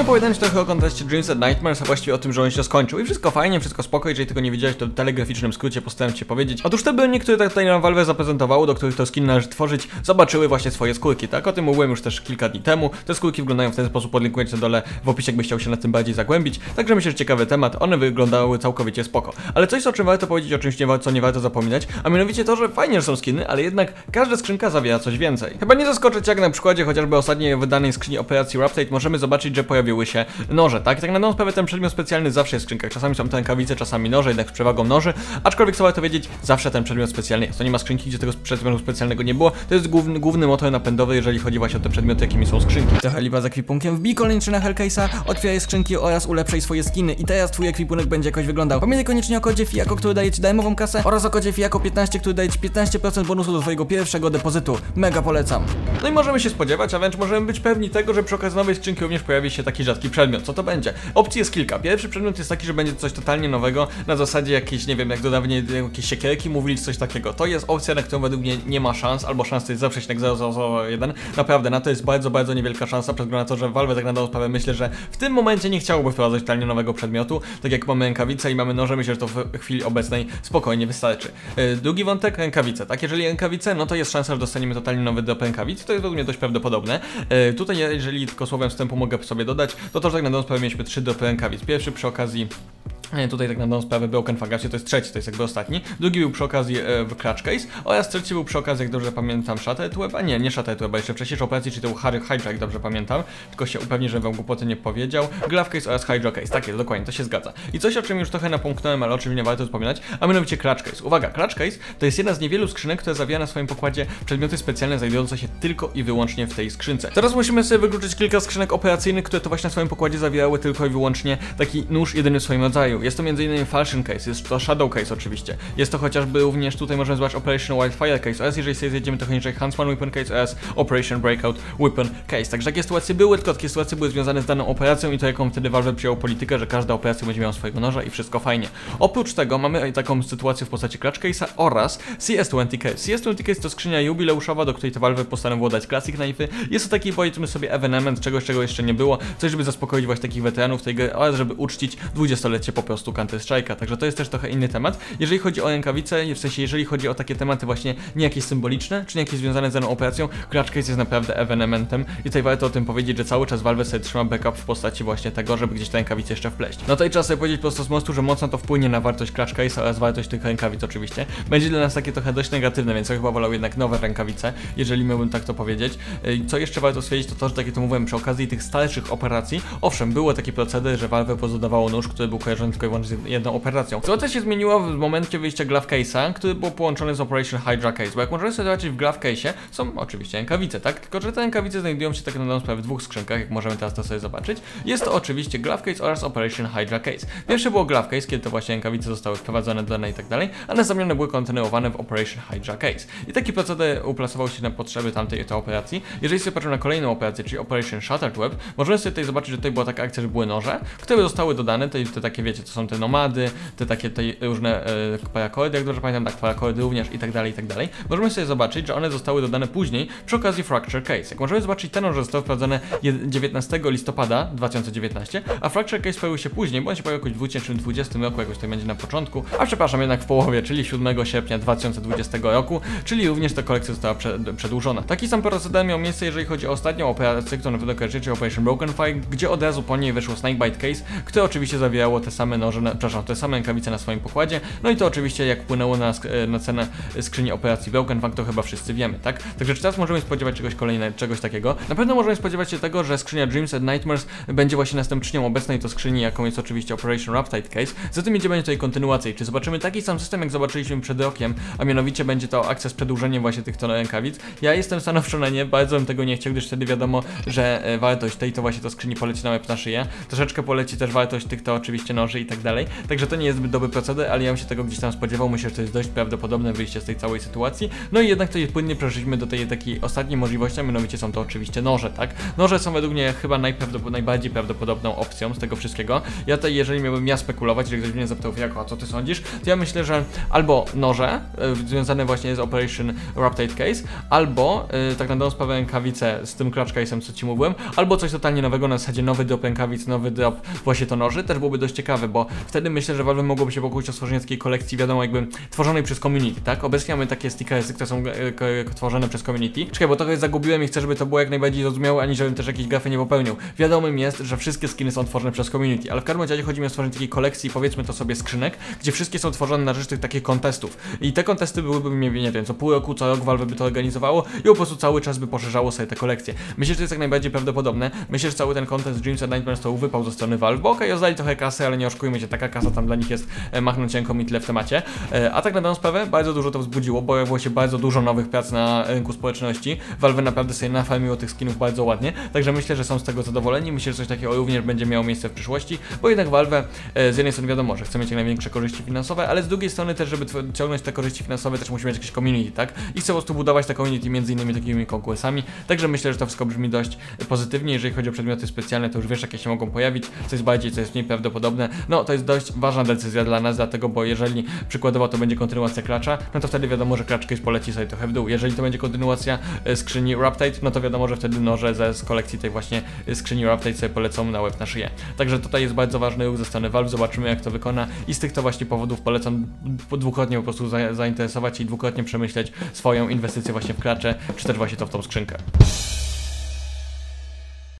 Ostatnio opowiadałem się trochę o konteście Dreams and Nightmares, a właściwie o tym, że on się skończył. I wszystko fajnie, wszystko spoko, jeżeli tego nie widziałeś, to w telegraficznym skrócie postaram się powiedzieć. Otóż te były niektóre tutaj nam Valve zaprezentowało, do których to skin należy tworzyć, zobaczyły właśnie swoje skórki, tak? O tym mówiłem już też kilka dni temu. Te skórki wyglądają w ten sposób, podlinkuję na dole w opisie, jakbyś chciał się nad tym bardziej zagłębić. Także myślę, że ciekawy temat, one wyglądały całkowicie spoko. Ale coś, o czym warto powiedzieć, o czymś co nie warto zapominać, a mianowicie to, że fajnie, że są skiny, ale jednak każda skrzynka zawiera coś więcej. Chyba nie zaskoczyć, jak na przykładzie chociażby ostatniej wydanej skrzyni operacji Raptate możemy zobaczyć, że pojawiły się noże, tak? I tak na dobrą sprawę ten przedmiot specjalny zawsze jest w skrzynkach. Czasami są to rękawice, czasami noże, jednak z przewagą noży, aczkolwiek co warto wiedzieć, zawsze ten przedmiot specjalny jest. To nie ma skrzynki, gdzie tego przedmiotu specjalnego nie było. To jest główny motor napędowy, jeżeli chodzi właśnie o te przedmioty, jakimi są skrzynki. Trochę liwa z ekwipunkiem, wbij kolejny na Hellcase'a, otwieraj skrzynki oraz ulepszaj swoje skiny. I teraz twój ekwipunek będzie jakoś wyglądał. Pamiętaj koniecznie o kodzie FIAKO, który daje ci darmową kasę, oraz o kodzie FIAKO 15, który daje ci 15% bonusu do twojego pierwszego depozytu. Mega polecam. No i możemy się spodziewać, a wręcz możemy być pewni tego, że przy okazji nowej skrzynki również pojawi się taki rzadki przedmiot. Co to będzie? Opcji jest kilka. Pierwszy przedmiot jest taki, że będzie coś totalnie nowego, na zasadzie jakieś, nie wiem, jak dodawnie jakieś siekierki, mówili coś takiego. To jest opcja, na którą według mnie nie ma szans, albo szans to jest zawsze środek 0,001. Naprawdę, na to jest bardzo niewielka szansa, przez względu na to, że Valve tak na dobrą sprawę myślę, że w tym momencie nie chciałoby wprowadzać totalnie nowego przedmiotu. Tak jak mamy rękawice i mamy noże, myślę, że to w chwili obecnej spokojnie wystarczy. Drugi wątek, rękawice. Tak, jeżeli rękawice, no to jest szansa, że dostaniemy totalnie nowy drop rękawic, to jest według mnie dość prawdopodobne. Tutaj, jeżeli tylko słowem wstępu mogę sobie dodać, to że tak na dobrą sprawę mieliśmy 3 dropy rękawic. Pierwszy przy okazji tutaj tak na dobrą sprawę Broken Fagacie, to jest trzeci, to jest jakby ostatni. Drugi był przy okazji w Clutch Case oraz trzeci był przy okazji, jak dobrze pamiętam, Shattered Web, a nie Shattered Web, jeszcze wcześniejszej operacji, czyli to był Hydra, jak dobrze pamiętam, tylko się upewnię, że wam głupoty nie powiedział. Glove Case oraz Hydra Case, tak jest, dokładnie, to się zgadza. I coś, o czym już trochę napomknąłem, ale o czym nie warto wspominać, a mianowicie Clutch Case. Uwaga, Clutch Case to jest jedna z niewielu skrzynek, która zawiera na swoim pokładzie przedmioty specjalne znajdujące się tylko i wyłącznie w tej skrzynce. Teraz musimy sobie wykluczyć kilka skrzynek operacyjnych, które to właśnie na swoim pokładzie zawierały tylko i wyłącznie taki nóż jedyny w swoim rodzaju. Jest to m.in. Falchion Case, jest to Shadow Case oczywiście. Jest to chociażby również tutaj możemy zobaczyć Operation Wildfire Case oraz jeżeli sobie zjedziemy trochę niżej Huntsman Weapon Case oraz Operation Breakout Weapon Case. Także takie sytuacje były, tylko takie sytuacje były związane z daną operacją i to jaką wtedy Valve przyjął politykę, że każda operacja będzie miała swojego noża i wszystko fajnie. Oprócz tego mamy taką sytuację w postaci Clutch Case'a oraz CS20 Case. CS20 Case to skrzynia jubileuszowa, do której to Valve postanowiło dać Classic Knife'y. Jest to taki, powiedzmy sobie, evenement, czegoś, czego jeszcze nie było, coś, żeby zaspokoić właśnie takich weteranów tej gry, oraz żeby uczcić 20-lecie po prostu Counter-Strike'a. Także to jest też trochę inny temat. Jeżeli chodzi o rękawice, w sensie jeżeli chodzi o takie tematy właśnie nie jakieś symboliczne, czy nie jakieś związane z daną operacją, Clutch Case jest naprawdę evenementem i tutaj warto o tym powiedzieć, że cały czas Valve sobie trzyma backup w postaci właśnie tego, żeby gdzieś te rękawice jeszcze wpleść. No to i trzeba sobie powiedzieć prosto z mostu, że mocno to wpłynie na wartość Clutch Case'a oraz wartość tych rękawic oczywiście. Będzie dla nas takie trochę dość negatywne, więc ja chyba wolał jednak nowe rękawice, jeżeli miałbym tak to powiedzieć. Co jeszcze warto stwierdzić, to że tak jak to mówiłem, przy okazji tych starszych operacji, owszem, było taki proceder, że Valve pozodawało nóż, który był kojarzony tylko i wyłącznie z jedną operacją. Co też się zmieniło w momencie wyjścia Glove Case'a, który był połączony z Operation Hydra Case, bo jak możemy sobie zobaczyć w Glove Case'ie są oczywiście rękawice, tak? Tylko że te rękawice znajdują się tak na dobrą sprawę w dwóch skrzynkach, jak możemy teraz to sobie zobaczyć. Jest to oczywiście Glove Case oraz Operation Hydra Case. Pierwsze było Glove Case, kiedy to właśnie rękawice zostały wprowadzone do dane i tak dalej, a następnie były kontynuowane w Operation Hydra Case. I taki proceder uplasował się na potrzeby tamtej operacji. Jeżeli sobie patrzymy na kolejną operację, czyli Operation Shattered Web, możemy sobie tutaj zobaczyć, że tutaj była taka akcja, że były noże, które zostały dodane, te takie wiecie, to są te nomady, te takie tutaj różne parakordy, jak dobrze pamiętam, tak, parakordy również i tak dalej, i tak dalej. Możemy sobie zobaczyć, że one zostały dodane później przy okazji Fracture Case. Jak możemy zobaczyć, ten noż został wprowadzony 19 listopada 2019, a Fracture Case pojawił się później, bo on się pojawił jakoś w 2020 roku, jakoś tutaj będzie na początku, a przepraszam, jednak w połowie, czyli 7 sierpnia 2020 roku, czyli również ta kolekcja została przedłużona. Taki sam proceder miał miejsce, jeżeli chodzi o ostatnią operację, którą na pewno czyli Operation Broken Fire, gdzie od razu po niej wyszło Snakebite Case, które oczywiście zawierało te same noże, te same rękawice na swoim pokładzie, no i to oczywiście jak wpłynęło na cenę skrzyni operacji Broken Fang, to chyba wszyscy wiemy, tak? Także czy teraz możemy spodziewać czegoś takiego? Na pewno możemy spodziewać się tego, że skrzynia Dreams and Nightmares będzie właśnie następczynią obecnej to skrzyni, jaką jest oczywiście Operation Raptate Case. Zatem będzie tutaj kontynuacja. Czy zobaczymy taki sam system, jak zobaczyliśmy przed rokiem, a mianowicie będzie to akcja z przedłużeniem właśnie tych rękawic? Ja jestem stanowczo na nie, bardzo bym tego nie chciał, gdyż wtedy wiadomo, że wartość tej to właśnie to skrzyni poleci na łeb na szyję. Troszeczkę poleci też wartość tych to oczywiście noży i tak dalej. Także to nie jest zbyt dobry proceder, ale ja bym się tego gdzieś tam spodziewał. Myślę, że to jest dość prawdopodobne wyjście z tej całej sytuacji. No i jednak tutaj płynnie przeszliśmy do tej takiej ostatniej możliwości, a mianowicie są to oczywiście noże, tak? Noże są według mnie chyba najbardziej prawdopodobną opcją z tego wszystkiego. Ja tutaj, jeżeli miałbym spekulować, jeżeli ktoś mnie zapytał, a co ty sądzisz, to ja myślę, że albo noże związane właśnie z Operation Raptate Case, albo tak na dobrą sprawę rękawice z tym clutch case'em, co ci mówiłem, albo coś totalnie nowego, na zasadzie nowy drop rękawic, nowy drop właśnie to noży, też byłoby dość ciekawe, bo wtedy myślę, że Valve mogłoby się pokusić o stworzenie takiej kolekcji, wiadomo, jakby tworzonej przez community, tak? Obecnie mamy takie stickersy, które są tworzone przez community. Czekaj, bo trochę zagubiłem i chcę, żeby to było jak najbardziej zrozumiałe, ani żebym też jakiejś gafy nie popełnił. Wiadomym jest, że wszystkie skiny są tworzone przez community, ale w każdym razie chodzi mi o stworzenie takiej kolekcji, powiedzmy to sobie skrzynek, gdzie wszystkie są tworzone na rzecz tych takich kontestów. I te kontesty byłyby, nie wiem, co pół roku, co rok Valve by to organizowało i po prostu cały czas by poszerzało sobie te kolekcje. Myślę, że to jest jak najbardziej prawdopodobne. Myślę, że cały ten contest Dreams and Nightmares to wypał ze strony Valve, bo okej, oddali trochę kasy, ale nie oszukujmy się, taka kasa tam dla nich jest machnąć ręką i tyle w temacie. A tak na daną sprawę, bardzo dużo to wzbudziło, bo pojawiło się bardzo dużo nowych prac na rynku społeczności. Valve naprawdę sobie nafarmiło tych skinów bardzo ładnie, także myślę, że są z tego zadowoleni. Myślę, że coś takiego również będzie miało miejsce w przyszłości, bo jednak Valve z jednej strony wiadomo, że chce mieć jak największe korzyści finansowe, ale z drugiej strony też, żeby ciągnąć te korzyści finansowe, też musi mieć jakieś community, tak? I chce po prostu budować te community między innymi takimi konkursami, także myślę, że to wszystko brzmi dość pozytywnie. Jeżeli chodzi o przedmioty specjalne, to już wiesz, jakie się mogą pojawić, co jest bardziej, co jest mniej prawdopodobne. No, to jest dość ważna decyzja dla nas, dlatego, bo jeżeli przykładowo to będzie kontynuacja Clutcha, no to wtedy wiadomo, że Clutch Case poleci sobie trochę w dół. Jeżeli to będzie kontynuacja skrzyni Raptate, no to wiadomo, że wtedy noże z kolekcji tej właśnie skrzyni Raptate sobie polecą na łeb na szyję. Także tutaj jest bardzo ważny ruch ze strony Valve, zobaczymy jak to wykona i z tych to właśnie powodów polecam dwukrotnie po prostu zainteresować się i dwukrotnie przemyśleć swoją inwestycję właśnie w Clutche, czy też właśnie to w tą skrzynkę.